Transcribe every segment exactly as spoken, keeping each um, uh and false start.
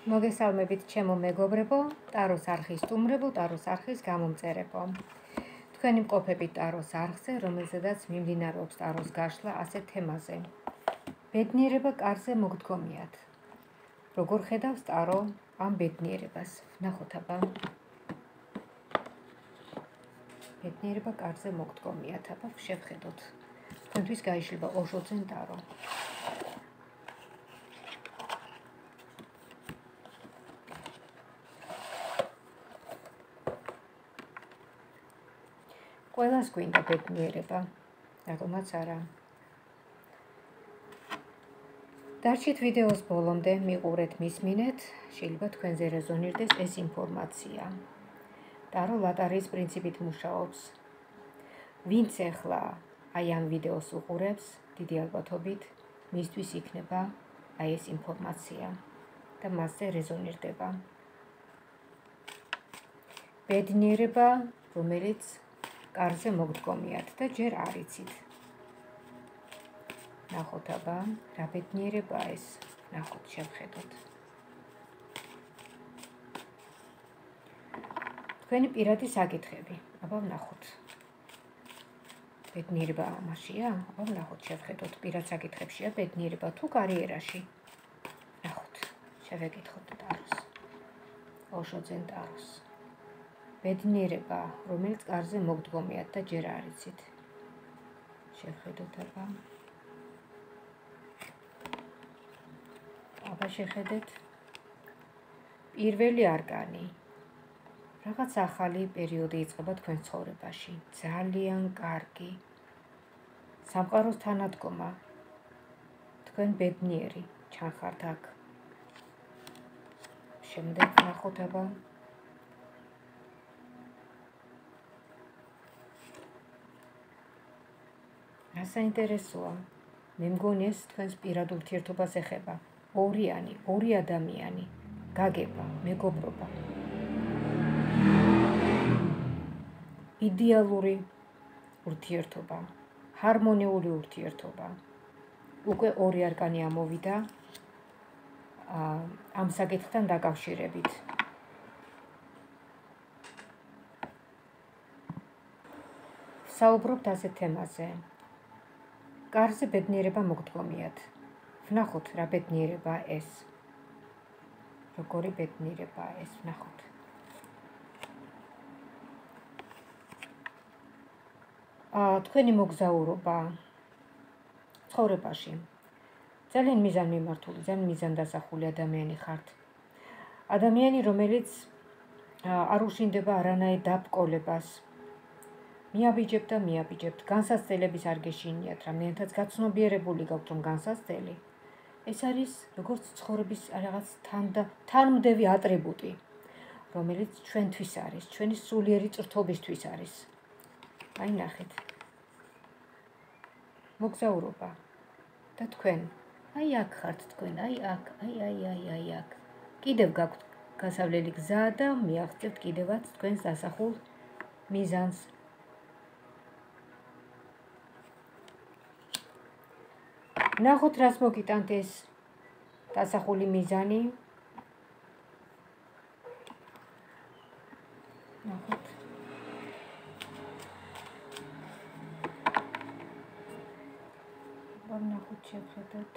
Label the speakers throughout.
Speaker 1: მოგესალმებით ჩემო მეგობრებო, ტაროს არხის სტუმრებო, ტაროს არხის გამომწერებო. თქვენი მყოფებით ტაროს არხზე, რომელზედაც მიმდინარეობს ტაროს გაშლა ასეთ თემაზე. ბედნიერება კარზე მოგდგომიათ. როგორ ხედავს ტარო ამ ბედნიერებას? ვნახოთ აბა. ბედნიერება კარზე მოგდგომიათ, აბა შევხედოთ. თქვენთვის გაიშლება ოშოძენ ტარო. ყველას გვინდა ბედნიერება, რატომაც არა. დარჩით ვიდეოს ბოლომდე, მიყურეთ, მისმინეთ, შეიძლება თქვენზე რეზონირდეს ეს ინფორმაცია. ტარო ლატარიის პრინციპით მუშაობს. ვინც ახლა აი ამ ვიდეოს უყურებს, დიდი ალბათობით მისთვის იქნება აი ეს ინფორმაცია და მასზე რეზონირდება. ბედნიერება, რომელიც კარზე მოგდგომიათ და ჯერ არ იცით. ნახოთ აბა, რა ბედნიერებაა ეს, ნახოთ, შევხედოთ. თქვენი პირადი საკითხები, აბა ვნახოთ. ბედნიერება ამაშია, აბა ვნახოთ, შევხედოთ, პირად საკითხებშია ბედნიერება თუ კარიერაში. ნახოთ, შევეკითხოთ ტაროს. ოშოძენ ტაროს. ბედნიერება, რომელიც კარზე მოგდგომიათ და ჯერ არ იცით. შევხედოთ აბა. აბა შეხედეთ. პირველი არკანი. რაღაც ახალი პერიოდი იწყება თქვენ ცხოვრებაში. ძალიან კარგი. სამყაროს თანადგომა. თქვენ ბედნიერი ჩანხართ აქ. შემდეგ ნახოთ აბა. რა საინტერესოა. მე მგონი ეს თქვენს პირად ურთიერთობას ეხება. ორიანი, ორი ადამიანი, გაგება, მეგობრობა. იდეალური ურთიერთობა, ჰარმონიული ურთიერთობა. უკვე ორი არკანი ამოვიდა ამ საკითხთან დაკავშირებით. საუბრობთ ასეთ თემაზე. კარზე ბედნიერება მოგდგომიათ. ვნახოთ რა ბედნიერებაა ეს. როგორი ბედნიერებაა ეს, ვნახოთ. თქვენი მოგზაურობა ცხოვრებაში. ძალიან მიზანმიმართული, ძალიან მიზანდასახული ადამიანი ხართ. ადამიანი, რომელიც არ უშინდება არანაირ დაბრკოლებას. მიაბიჯებთ და მიაბიჯებთ. განსაცდელების არ გეშინიათ, რამდენადაც გაცნობიერებული გაქვთ, რომ განსაცდელი. ეს არის როგორც ცხოვრების რაღაც თანმდევი ატრიბუტი, რომელიც ჩვენთვის არის, ჩვენი სულიერი წრთობისთვის არის. აი ნახეთ. მოგზაურობა. და თქვენ, აი აქ ხართ თქვენ, აი აქ, აი აი აი აი აქ. კიდევ გაქვთ გასავლელი გზა და მიაღწევთ კიდევაც თქვენს დასახულ მიზანს. ნახოთ რას მოგიტანთ ეს დასახული მიზანი. ნახოთ. ნახოთ, შევხედოთ.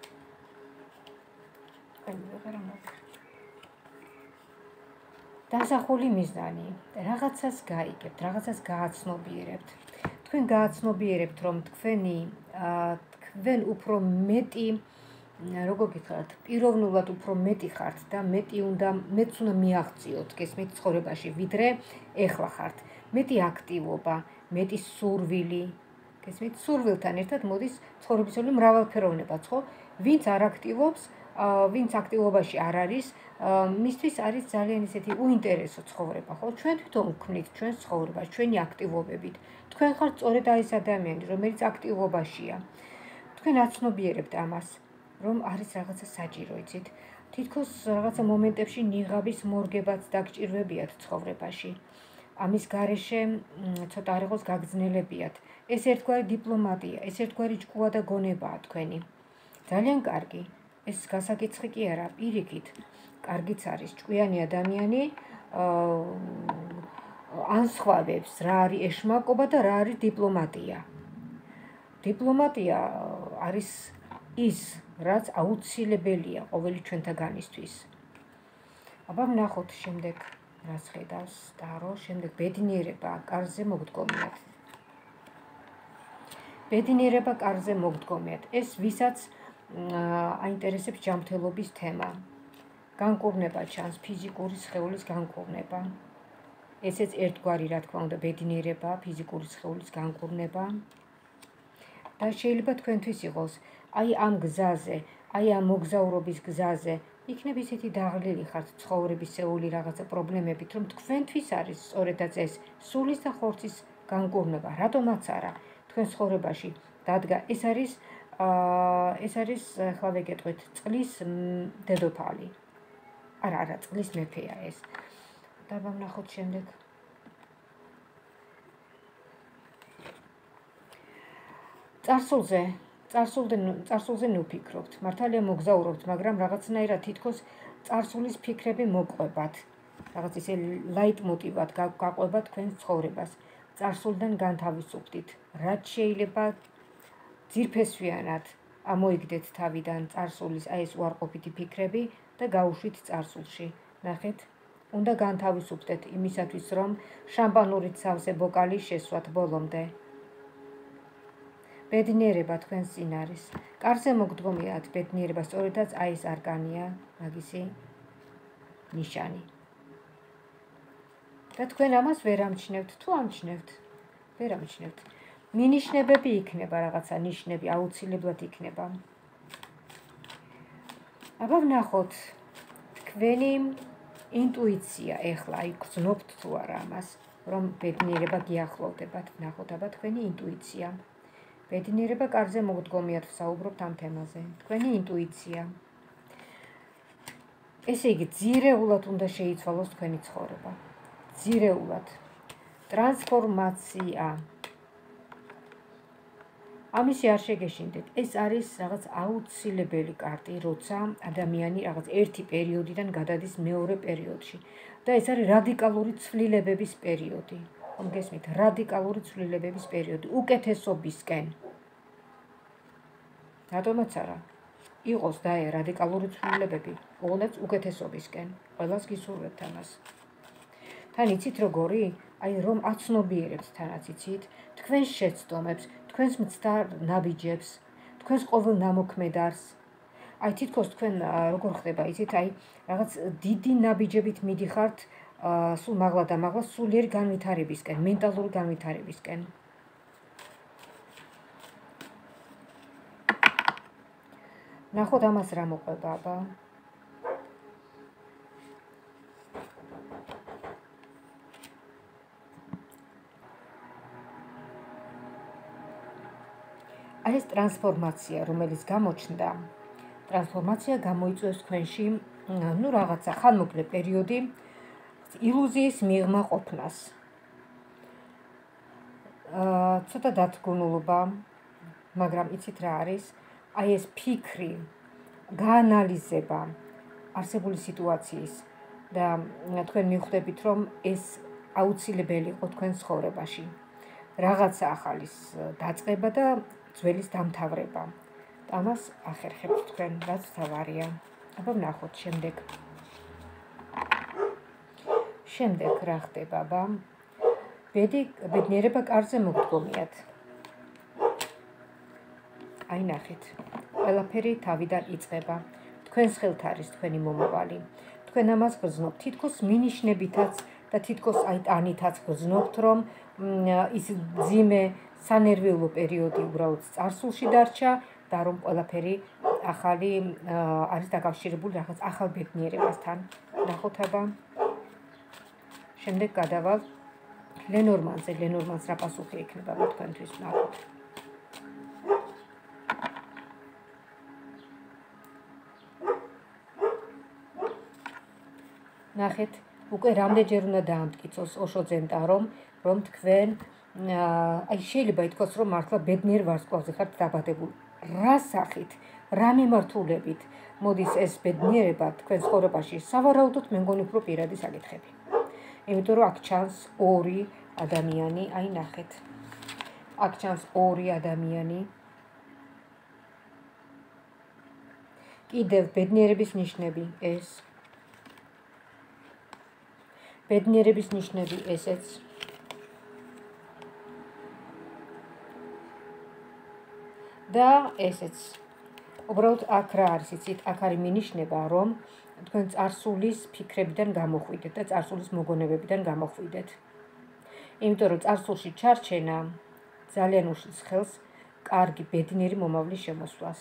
Speaker 1: დასახული მიზანი. რაღაცას გაიგებთ, რაღაცას გააცნობიერებთ. თქვენ გააცნობიერებთ, რომ თქვენი თქვენ უფრო მეტი, როგორ გითხრათ, პიროვნულად უფრო მეტი ხართ და მეტი უნდა, მეც უნდა მიაღწიოთ გესმით ცხოვრებაში, ვიდრე ეხლა ხართ. მეტი აქტივობა, მეტი სურვილი, გესმით, სურვილთან ერთად მოდის ცხოვრებისეული მრავალფეროვნებაც, ხო? ვინც არ აქტივობს, ვინც აქტივობაში არ არის, მისთვის არის ძალიან ისეთი უინტერესო ცხოვრება, ხო? ჩვენ თვითონ ვქმნით ჩვენს ცხოვრებას, ჩვენი აქტივობებით. თქვენ ხართ სწორედ ეს ადამიანი, რომელიც აქტივობაშია. თქვენ აცნობიერებთ ამას, რომ არის რაღაცა საჭირო, იცით? თითქოს რაღაცა მომენტებში ნიღაბის მორგებაც დაგჭირვებიათ ცხოვრებაში. ამის გარეშე ცოტა არ იყოს გაგრძნელებიათ. ეს ერთგვარი დიპლომატია, ეს ერთგვარი ჭკუა და გონებაა თქვენი. ძალიან კარგი. ეს გასაკითხი კი არა, პირიქით, კარგიც არის ჭკვიანი ადამიანი ანსხვავებს რა არის ეშმაკობა და რა არის დიპლომატია. დიპლომატია არის ის, რაც აუცილებელია ყოველი ჩვენთაგანისთვის. აბა ვნახოთ შემდეგ რას ხედავს ტარო, შემდეგ ბედნიერება კარზე მოგდგომიათ. ბედნიერება კარზე მოგდგომიათ. ეს ვისაც აინტერესებს ჯანმრთელობის თემა. განკურნება ჩანს, ფიზიკური სხეულის განკურნება. ესეც ერთგვარი, რა თქმა უნდა, ბედნიერება, ფიზიკური სხეულის განკურნება. და შეიძლება თქვენთვის იყოს, აი ამ გზაზე, აი ამ მოგზაურობის გზაზე, იქნებ ისეთი დაღლილი ხართ ცხოვრებისეული რაღაცა პრობლემებით, რომ თქვენთვის არის სწორედაც ეს სულის და ხორცის განკურნება. რატომაც არა, თქვენ ცხოვრებაში დადგა. ეს არის ეს არის ახლა ვეკეთოთ წყლის დედოფალი. არა, არა, წყლის მეფეა ეს. და ვნახოთ შემდეგ. წარსულზე, წარსულზე, წარსულზე ნუფიქრობთ. მართალია მოგზაურობთ, მაგრამ რაღაცნაირად თითქოს წარსულის ფიქრები მოყვებათ. რაღაც ისე ლაიტმოტივად გაყვება თქვენ ცხოვრებას. წარსულიდან განთავისუფლდით. რაც შეიძლება ძირფესვიანად ამოიგდეთ თავიდან წარსულის აი ეს უარყოფითი ფიქრები და გაუშვით წარსულში. ნახეთ, უნდა განთავისუფლდეთ იმისათვის, რომ შამპანურით სავსე ბოკალი შესვათ ბოლომდე. ბედნიერება თქვენს წინ არის. კარზე მოგდგომიათ ბედნიერება, სწორედაც აი ეს არკანია, მაგისი ნიშანი. და თქვენ ამას ვერ ამჩნევთ, თუ ამჩნევთ, ვერ ამჩნევთ. მინიშნებები იქნება, რაღაცა ნიშნები აუცილებლად იქნება. აბა ვნახოთ თქვენი ინტუიცია, ეხლა აი გრძნობთ თუ არა ამას, რომ ბედნიერება გიახლოვდებათ. ვნახოთ აბა თქვენი ინტუიცია. ბედნიერება კარზე მოგდგომიათ, ვსაუბრობთ ამ თემაზე. თქვენი ინტუიცია. ესე იგი, ძირეულად უნდა შეიცვალოს თქვენი ცხოვრება. ძირეულად. ტრანსფორმაცია. ამისი არ შეგეშინდეთ. ეს არის რაღაც აუცილებელი კარტი, როცა ადამიანი რაღაც ერთი პერიოდიდან გადადის მეორე პერიოდში. და ეს არის რადიკალური ცვლილებების პერიოდი. ხომ გესმით? რადიკალური ცვლილებების პერიოდი. უკეთესობისკენ. რატომაც არა. იყოს და რადიკალური ცვლილებები, უღონდაც უკეთესობისკენ. ყველას გისურვებთ ამას. თან იცით როგორი? აი რომ აცნობიერებთ თანაც იცით, თქვენს შეცდომებს, თქვენს მცდარ ნაბიჯებს, თქვენს ყოველ ნამოქმედარს. აი თითქოს თქვენ როგორ ხდება, იცით, აი რაღაც დიდი ნაბიჯებით მიდიხართ სულ მაღლა და მაღლა სულიერ განვითარებისკენ, მენტალური განვითარებისკენ. ნახოთ ამას რა მოყვება, აბა. აი ეს ტრანსფორმაცია, რომელიც გამოჩნდა, ტრანსფორმაცია გამოიწვევს თქვენში, ну რაღაცა ხანმოკლე პერიოდი ილუზიის მიღმა ყოფნას. აა ცოტა დათგუნულობა, მაგრამ იცით რა არის? აი ეს ფიქრი, გაანალიზება არსებული სიტუაციის და თქვენ მიხვდებით, რომ ეს აუცილებელი იყო თქვენ ცხოვრებაში. რაღაცა ახალის დაწყება და ძველის დამთავრება. ამას ახერხებთ თქვენ, რაც თავარია. აბა ვნახოთ შემდეგ. შემდეგ რა ხდება, აბა? ბედნიერება კარზე მოგდგომიათ. აი ნახეთ. ყველაფერი თავიდან იწყება. თქვენს ხელთ არის თქვენი მომავალი. თქვენ ამას გრძნობთ, თითქოს მინიშნებითაც და თითქოს აი ტანითაც გრძნობთ, რომ ის ძიმე სანერვიულო პერიოდი უბრალოდ წარსულში დარჩა და რომ ყველაფერი ახალი არის დაკავშირებული რაღაც ახალ ბედნიერებასთან. ნახოთ აბა. შემდეგ გადავალ ლენორმანზე, ლენორმანს რა პასუხი ექნება თქვენთვის, ნახოთ. ნახეთ, უკვე რამდენჯერ უნდა დაამტკიცოს ოშოძემ ტარომ, რომ თქვენ აი შეიძლება ითქვას, რომ მართლა ბედნიერ ვარსკვლავზე ხართ დაბადებული. რა სახით, რა მიმართულებით მოდის ეს ბედნიერება თქვენ ცხოვრებაში, სავარაუდოდ მე მგონი უფრო პირადი საკითხები. იმიტომ რომ აქ ჩანს ორი ადამიანი, აი ნახეთ. აქ ჩანს ორი ადამიანი. კიდევ ბედნიერების ნიშნები ეს. ბედნიერების ნიშნები ესეც. და ესეც. უბრალოდ აქ რა არის, იცით, აქ არის მინიშნება, რომ თქვენ წარსულის ფიქრებიდან გამოხვიდეთ და წარსულის მოგონებებიდან გამოხვიდეთ. იმიტომ რომ წარსულში ჩარჩენა ძალიან უშლის ხელს კარგი ბედნიერი მომავლის შემოსვლას.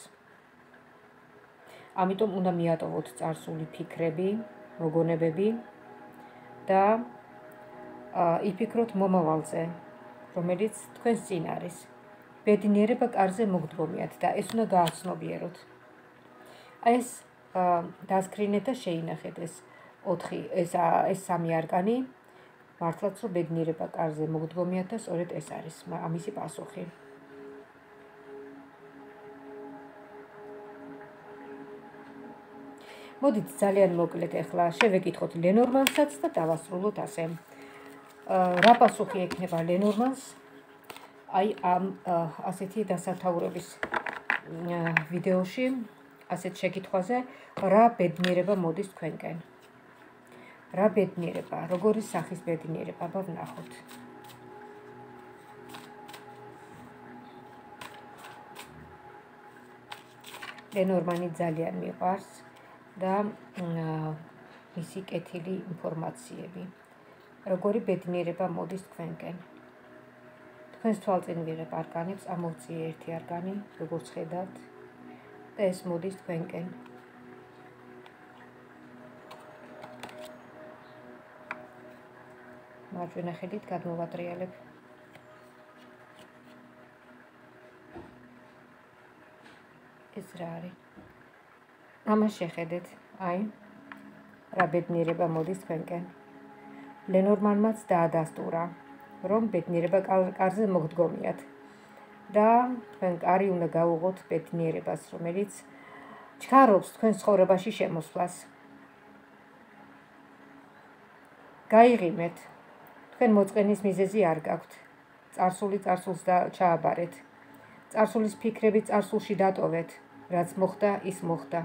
Speaker 1: ამიტომ უნდა მიატოვოთ წარსული ფიქრები, მოგონებები და იფიქროთ მომავალზე, რომელიც თქვენს წინ არის. ბედნიერება კარზე მოგდგომიათ და ეს უნდა გააცნობიეროთ. ეს დასკრინეთ და შეინახეთ ეს ოთხი ეს ეს სამი არკანი, მართლაც რომ ბედნიერება კარზე მოგდგომიათ და სწორედ ეს არის ამისი პასუხი. მოდით ძალიან მოკლედ ახლა შევეკითხოთ ლენორმანსაც და დავასრულოთ ასე. რა პასუხი ექნება ლენორმანს? აი ამ ასეთი დასათაურების ვიდეოში, ასეთ შეკითხვაზე, რა ბედნიერება მოდის თქვენკენ? რა ბედნიერება, როგორი სახის ბედნიერება, ვნახოთ. ლენორმანი ძალიან მიყვარს და მისი კეთილი ინფორმაციები. როგორი ბედნიერება მოდის თქვენკენ? თქვენს თვალწინ ვიღებ არკანებს, ამოვწიე ერთი არკანი, როგორც ხედავთ, და ეს მოდის თქვენკენ. მარჯვენა ხელით გადმოვატრიალებ. ეს რა არის? ამას შეხედეთ, აი, რა ბედნიერება მოდის თქვენკენ. ლენორმანმაც დაადასტურა, რომ ბედნიერება კარზე მოგდგომიათ და თქვენ კარი უნდა გაუღოთ ბედნიერებას, რომელიც ჩქარობს თქვენ ცხოვრებაში შემოსვლას. გაიღიმეთ, თქვენ მოწყენის მიზეზი არ გაქვთ. წარსული წარსულს ჩააბარეთ. წარსულის ფიქრები წარსულში დატოვეთ, რაც მოხდა, ის მოხდა.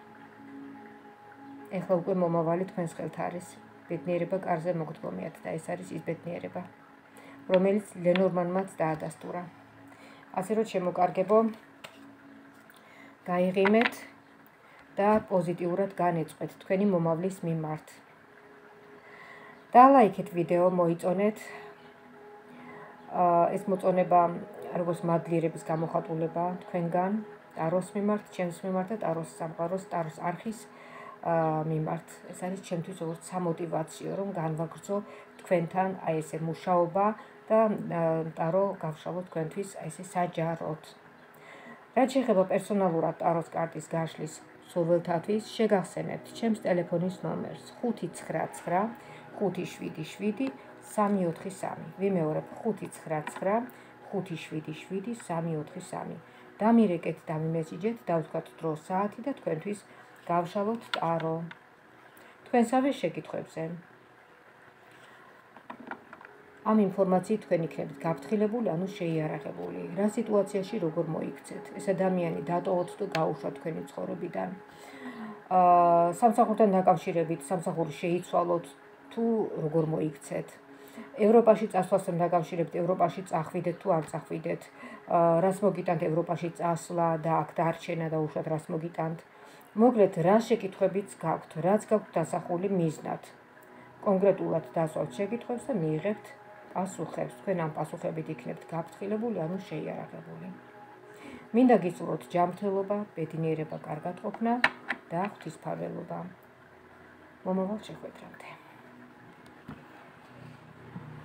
Speaker 1: ეხლა უკვე მომავალი თქვენს ხელთ არის. ბედნიერება კარზე მოგდგომიათ და ეს არის ის ბედნიერება, რომელიც ლენორმანმაც დაადასტურა. ასე რომ შემოკარგებო, გაიღიმეთ და პოზიტიურად განეწყვეთ თქვენი მომავლის მიმართ. დალაიქეთ ვიდეო, მოიწონეთ. ეს მოწონება როგორც მადლიერების გამოხატულება თქვენგან, ტაროს მიმართ, ჩემს მიმართ და ტაროს სამყაროს, ტაროს არხის მიმართ. ეს არის ჩემთვის როგორც სამოტივაციო, რომ განვაგრძო თქვენთან აი ესე მუშაობა და ტარო გავშალოთ თქვენთვის აი ესე საჯაროდ. რაც შეეხება პერსონალურად ტაროს კარტის გაშლის სურვილთათვის, შეგახსენებთ ჩემს ტელეფონის ნომერს ხუთი ცხრა ცხრა ხუთი შვიდი შვიდი სამი ოთხი სამი. ვიმეორებ ხუთი ცხრა ცხრა ხუთი შვიდი შვიდი სამი ოთხი სამი. დამირეკეთ, დამიმესიჯეთ, დავთქვათ დრო, საათი და თქვენთვის გავშალოთ ტარო. თქვენსავე შეკითხვებზე. ამ ინფორმაციით თქვენ იქნებით გაფრთხილებული, ანუ შეიარაღებული. რა სიტუაციაში როგორ მოიქცეთ? ეს ადამიანი დატოვოთ თუ გაუშვათ თქვენი ცხოვრებიდან. აა სამსახურთან დაკავშირებით, სამსახური შეიცვალოთ თუ როგორ მოიქცეთ? ევროპაში წასვლასთან დაკავშირებით, ევროპაში წახვიდეთ თუ არ წახვიდეთ? რას მოგიტანთ ევროპაში წასვლა და აქ დარჩენა და უშუალოდ რას მოგიტანთ? მოკლედ, რა შეკითხვებიც გაქვთ, რაც გაქვთ დასახული მიზნად. კონკრეტულად დასვათ შეკითხვებს და მიიღებთ პასუხებს. თქვენ ამ პასუხებით იქნებთ გაფრთხილებული, ანუ შეიარაღებული. მინდა გისურვოთ ჯანმრთელობა, ბედნიერება, კარგად ყოფნა და ღვთისმფარველობა. მომავალ შეხვედრამდე.